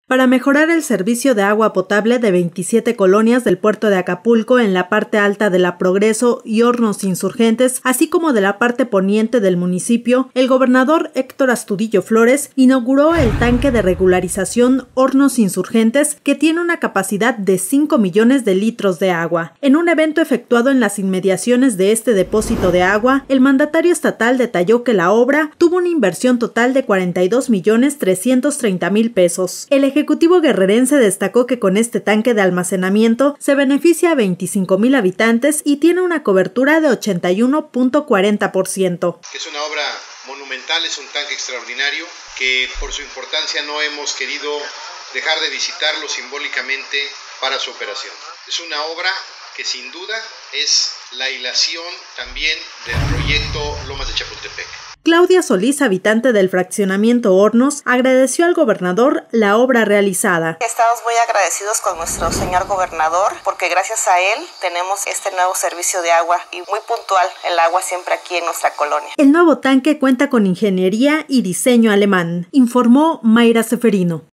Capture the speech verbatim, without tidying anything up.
Para mejorar el servicio de agua potable de veintisiete colonias del puerto de Acapulco en la parte alta de la Progreso y Hornos Insurgentes, así como de la parte poniente del municipio, el gobernador Héctor Astudillo Flores inauguró el tanque de regularización Hornos Insurgentes, que tiene una capacidad de cinco millones de litros de agua. En un evento efectuado en las inmediaciones de este depósito de agua, el mandatario estatal detalló que la obra tuvo una inversión total de cuarenta y dos millones trescientos treinta mil pesos. El ejecutivo guerrerense destacó que con este tanque de almacenamiento se beneficia a veinticinco mil habitantes y tiene una cobertura de ochenta y uno punto cuarenta por ciento. Es una obra monumental, es un tanque extraordinario que por su importancia no hemos querido dejar de visitarlo simbólicamente para su operación. Es una obra que sin duda es la hilación también del proyecto Lomas de Chapultepec. Claudia Solís, habitante del fraccionamiento Hornos, agradeció al gobernador la obra realizada. Estamos muy agradecidos con nuestro señor gobernador porque gracias a él tenemos este nuevo servicio de agua y muy puntual el agua siempre aquí en nuestra colonia. El nuevo tanque cuenta con ingeniería y diseño alemán, informó Mayra Seferino.